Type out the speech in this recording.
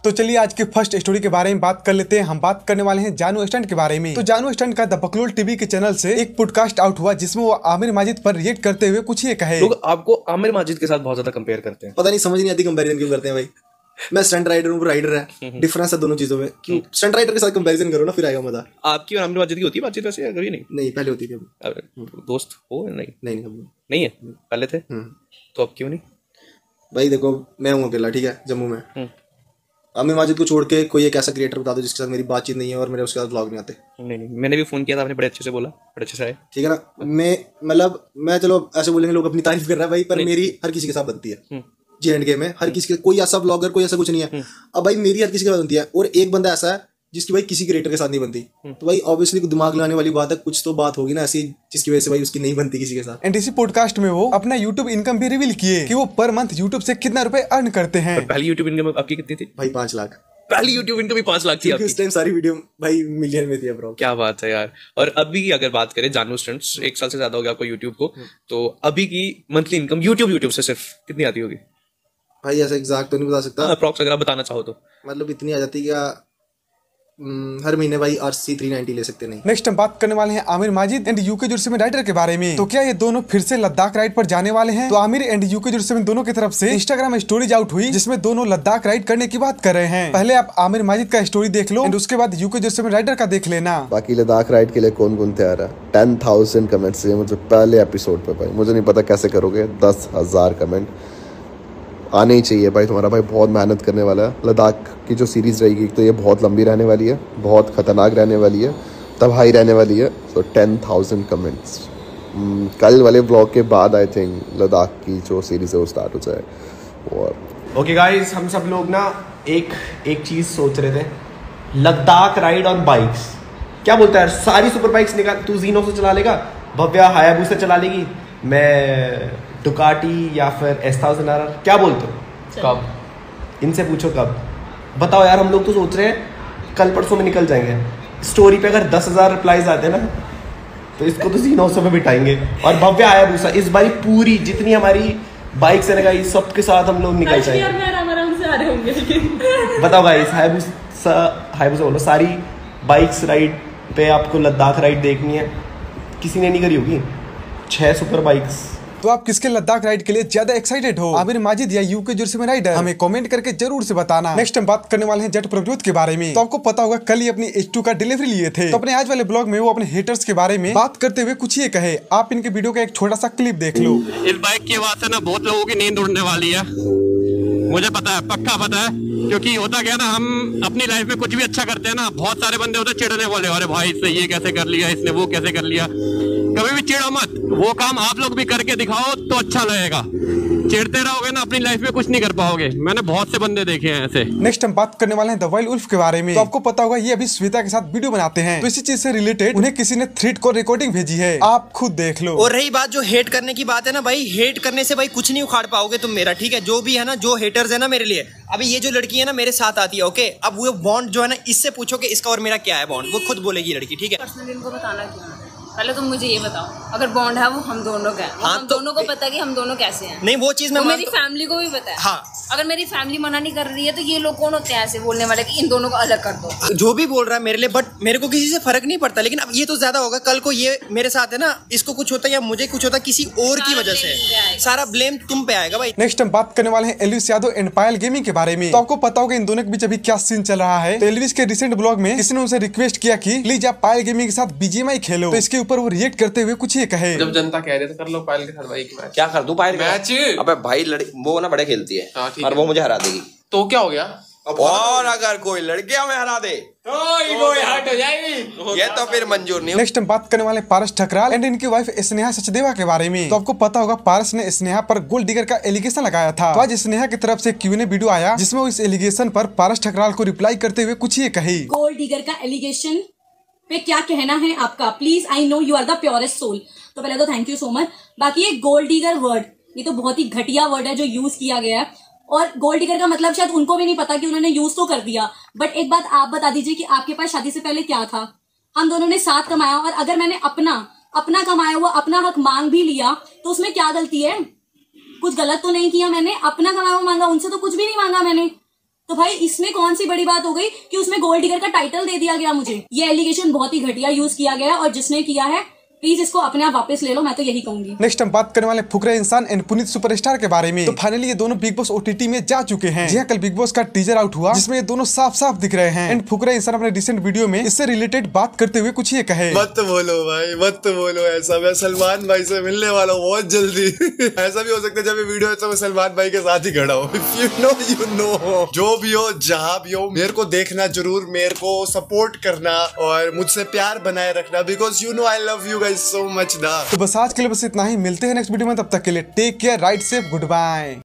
तो चलिए आज के फर्स्ट स्टोरी के बारे में बात कर लेते हैं। हम बात करने वाले हैं जानू स्टंट के बारे में। तो जानू स्टंट का द बकलोल टीवी के चैनल से एक पॉडकास्ट आउट हुआ जिसमें वो आमिर माजिद पर रिएक्ट करते हुए कुछ ये कहे। लोग आपको आमिर माजिद के साथ बहुत ज्यादा कंपेयर करते हैं, पता नहीं, समझ नहीं आती कंपैरिजन क्यों करते हैं भाई। मैं स्टंट राइडर हूँ, राइडर है, डिफरेंस है दोनों चीजों में। क्यों स्टंट राइडर के साथ कंपैरिजन करो ना, फिर आएगा मजा। आपकी और आमिर माजिद की होती है बातचीत वैसे? कभी नहीं पहले होती थी। दोस्त हो? नहीं नहीं है, पहले थे। तो अब क्यों नहीं भाई? देखो मैं हूँ अकेला, ठीक है, जम्मू में। आमिर माजिद को छोड़ के कोई एक ऐसा क्रिएटर बता दो जिसके साथ मेरी बातचीत नहीं है और मेरे उसके साथ व्लॉग नहीं आते। नहीं, मैंने भी फोन किया था, आपने बड़े अच्छे से बोला, बड़े अच्छे से आए, ठीक है ना। मैं चलो ऐसे बोलेंगे लोग अपनी तारीफ कर रहा है भाई, पर मेरी हर किसी के साथ बनती है। J&K में हर किसी के, कोई ऐसा ब्लॉगर कोई ऐसा कुछ नहीं है। अब भाई मेरी हर किसी के साथ बनती है और एक बंदा ऐसा है जिसकी भाई किसी क्रिएटर के साथ नहीं बनती। तो भाई ऑब्वियसली दिमाग लगाने वाली बात है, कुछ तो बात होगी ना ऐसी जिसकी वजह से भाई उसकी नहीं बनती किसी के साथ। एंड इसी पॉडकास्ट में वो अपना यूट्यूब इनकम भी रिवील किए कि वो पर मंथ यूट्यूब से कितना रुपए अर्न करते हैं। पहली यूट्यूब इनकम आपकी कितनी थी भाई? 5 लाख। पहली यूट्यूब इनकम भी 5 लाख थी? उस टाइम सारी वीडियो भाई मिलियन में थी ब्रो। क्या बात है यार। और अभी अगर बात करें जानू स्टंट्स, 1 साल से ज्यादा हो गया आपको यूट्यूब को, तो अभी की मंथली इनकम यूट्यूब से सिर्फ कितनी आती होगी? भाई ऐसा एग्जैक्ट तो नहीं बता सकता, अप्रॉक्स अगर आप बताना चाहो तो। मतलब इतनी आ जाती क्या हर महीने भाई RC 390 ले सकते नहीं। नेक्स्ट हम बात करने वाले हैं आमिर माजिद एंड यूके जुर्सिम राइडर के बारे में। तो क्या ये दोनों फिर से लद्दाख राइड पर जाने वाले हैं? तो आमिर एंड यूके जुर्सिम दोनों की तरफ से इंस्टाग्राम स्टोरीज आउट हुई जिसमें दोनों लद्दाख राइड करने की बात कर रहे हैं। पहले आप आमिर माजिद का स्टोरी देख लो एंड उसके बाद यूके जुर्सिम राइडर का देख लेना। बाकी लद्दाख राइड के लिए कौन कौन तैयार है? 10,000 कमेंट्स चाहिए मुझे पहले एपिसोड पे भाई। मुझे नहीं पता कैसे करोगे, 10,000 कमेंट आने ही चाहिए भाई। तुम्हारा भाई बहुत मेहनत करने वाला है। लद्दाख की जो सीरीज़ रहेगी तो ये बहुत लंबी रहने वाली है, बहुत ख़तरनाक रहने वाली है, तब हाई रहने वाली है। तो 10,000 कमेंट्स कल वाले ब्लॉग के बाद आई थिंक लद्दाख की जो सीरीज़ है वो स्टार्ट हो जाए। और ओके गाइस, हम सब लोग ना एक चीज़ सोच रहे थे, लद्दाख राइड ऑन बाइक्स। क्या बोलता है? सारी सुपर बाइक्स निकाल, तू जीनो से चला लेगा, भव्या हायाबुसा चला लेगी, मैं डुकाटी या फिर S1000RR। क्या बोलते हो? कब? इनसे पूछो कब। बताओ यार, हम लोग तो सोच रहे हैं कल परसों में निकल जाएंगे। स्टोरी पे अगर 10,000 रिप्लाईज आते हैं ना तो इसको तो जीनो में बिठाएंगे। और भव्या हायाबुसा इस बारी पूरी जितनी हमारी बाइक्स है ना सबके साथ हम लोग निकल जाएंगे। आराम से आ रहे होंगे। बताओ गाइस, हायाबुसा बोलो, सारी बाइक्स राइड पे आपको लद्दाख राइड देखनी है, किसी ने नहीं करी होगी। 6 सुपर बाइक्स। तो आप किसके लद्दाख राइड के लिए ज्यादा एक्साइटेड हो, आमिर माजिद या यूके जुर्सिम राइडर? हमें कमेंट करके जरूर से बताना। नेक्स्ट हम बात करने वाले हैं जट प्रभुदेव के बारे में। तो आपको पता होगा कल ही अपनी H2 का डिलीवरी लिए थे। तो अपने आज वाले ब्लॉग में वो अपने हेटर्स के बारे में बात करते हुए कुछ ये कहे। आप इनके वीडियो का एक छोटा सा क्लिप देख लो। इस बाइक की आवाज से ना बहुत लोगों की नींद उड़ने वाली है, मुझे पता है, पक्का पता है। क्योंकि होता क्या ना, हम अपनी लाइफ में कुछ भी अच्छा करते हैं ना, बहुत सारे बंदे होते चिढ़ने वाले, अरे भाई इसने ये कैसे कर लिया, इसने वो कैसे कर लिया। कभी भी चिढ़ो मत, वो काम आप लोग भी करके दिखाओ तो अच्छा लगेगा। चिढ़ते रहोगे ना अपनी लाइफ में कुछ नहीं कर पाओगे। मैंने बहुत से बंदे देखे हैं ऐसे। नेक्स्ट हम बात करने वाले हैं द वाइल्ड वुल्फ के बारे में। तो आपको पता होगा ये अभी श्वेता के साथ वीडियो बनाते हैं, तो इसी चीज से रिलेटेड उन्हें किसी ने थ्रेड को रिकॉर्डिंग भेजी है, आप खुद देख लो। और रही बात जो हेट करने की बात है ना भाई, हेट करने से भाई कुछ नहीं उखाड़ पाओगे तुम मेरा, ठीक है? जो भी है ना, जो हेटर्स है ना मेरे लिए, अभी ये जो लड़की है ना मेरे साथ आती है, ओके, अब वो बॉन्ड जो है ना, इससे पूछो कि इसका और मेरा क्या है बॉन्ड, वो खुद बोलेगी लड़की, ठीक है? पर्सनली इनको बताना क्यों? पहले तुम मुझे ये बताओ, अगर बॉन्ड है वो हम दोनों का है, हाँ, हम दोनों को पता है कि हम दोनों कैसे हैं। नहीं वो चीज में मेरी फैमिली को भी पता है। हाँ, अगर मेरी फैमिली मना नहीं कर रही है तो ये लोग कौन होते हैं ऐसे बोलने वाले कि इन दोनों को अलग कर दो? जो भी बोल रहा है मेरे लिए, बट मेरे को किसी से फर्क नहीं पड़ता। लेकिन अब ये तो ज्यादा होगा, कल को ये मेरे साथ है ना, इसको कुछ होता है या मुझे कुछ होता है किसी और की वजह से, सारा ब्लेम तुम पे आएगा भाई। नेक्स्ट हम बात करने वाले हैं एल्विस यादव एंड पायल गेमिंग के बारे में। तो आपको पता होगा इन दोनों के बीच अभी क्या सीन चल रहा है। तो एल्विस के रिसेंट ब्लॉग में किसी ने उनसे रिक्वेस्ट किया कि प्लीज आप पायल गेमिंग के साथ BGMI खेलो। तो इसके ऊपर वो रिएक्ट करते हुए कुछ ये कहे। जब जनता कह रहे थे कर लो पायल के साथ भाई की मैच। क्या कर दूं पायल मैच? अबे भाई वो ना बड़े खेलती है और वो मुझे हरा देगी। तो क्या हो गया? और अगर कोई लड़कियां में हरा दे तो हट हो जाएगी, ये तो फिर मंजूर नहीं। नेक्स्ट हम बात करने वाले पारस ठकराल एंड इनकी वाइफ स्नेहा सचदेवा के बारे में। तो आपको पता होगा पारस ने स्नेहा पर गोल्ड डिगर का एलिगेशन लगाया था। तो आज स्नेहा की तरफ से Q&A वीडियो आया जिसमें वो इस एलिगेशन पर पारस ठकराल को रिप्लाई करते हुए कुछ ये कही। गोल्ड डिगर का एलिगेशन पे क्या कहना है आपका? Please, I know you are the purest soul. तो पहले तो थैंक यू सो मच। बाकी ये गोल्ड डिगर वर्ड, ये तो बहुत ही घटिया वर्ड है जो यूज किया गया है, और गोल्ड डिगर का मतलब शायद उनको भी नहीं पता कि उन्होंने यूज तो कर दिया। बट एक बात आप बता दीजिए कि आपके पास शादी से पहले क्या था? हम दोनों ने साथ कमाया, और अगर मैंने अपना कमाया हुआ अपना हक मांग भी लिया तो उसमें क्या गलती है? कुछ गलत तो नहीं किया मैंने, अपना कमाया हुआ मांगा, उनसे तो कुछ भी नहीं मांगा मैंने। तो भाई इसमें कौन सी बड़ी बात हो गई कि उसमें गोल्ड डिगर का टाइटल दे दिया गया मुझे। ये एलिगेशन बहुत ही घटिया यूज किया गया और जिसने किया है प्लीज इसको अपने आप वापस ले लो, मैं तो यही कहूंगी। नेक्स्ट हम बात करने वाले फुकरे इंसान एंड पुनीत सुपरस्टार के बारे में। तो फाइनली ये दोनों बिग बॉस ओटीटी में जा चुके हैं। जी हाँ, कल बिग बॉस का टीजर आउट हुआ जिसमें ये दोनों साफ साफ दिख रहे हैं। एंड फुकरे इंसान अपने रिसेंट वीडियो में इससे रिलेटेड बात करते हुए कुछ ये कहे। मत बोलो भाई, मत बोलो ऐसा, मैं सलमान भाई से मिलने वाला हूँ बहुत जल्दी। ऐसा भी हो सकता है जब ये वीडियो है तो मैं सलमान भाई के साथ ही खड़ा हूँ। यू नो जो भी हो जहाँ भी हो, मेरे को देखना जरूर, मेरे को सपोर्ट करना और मुझसे प्यार बनाए रखना, because you know I love you guys so much. तो बस आज के लिए बस इतना ही, मिलते हैं नेक्स्ट वीडियो में, तब तक के लिए take care, ride safe, good bye.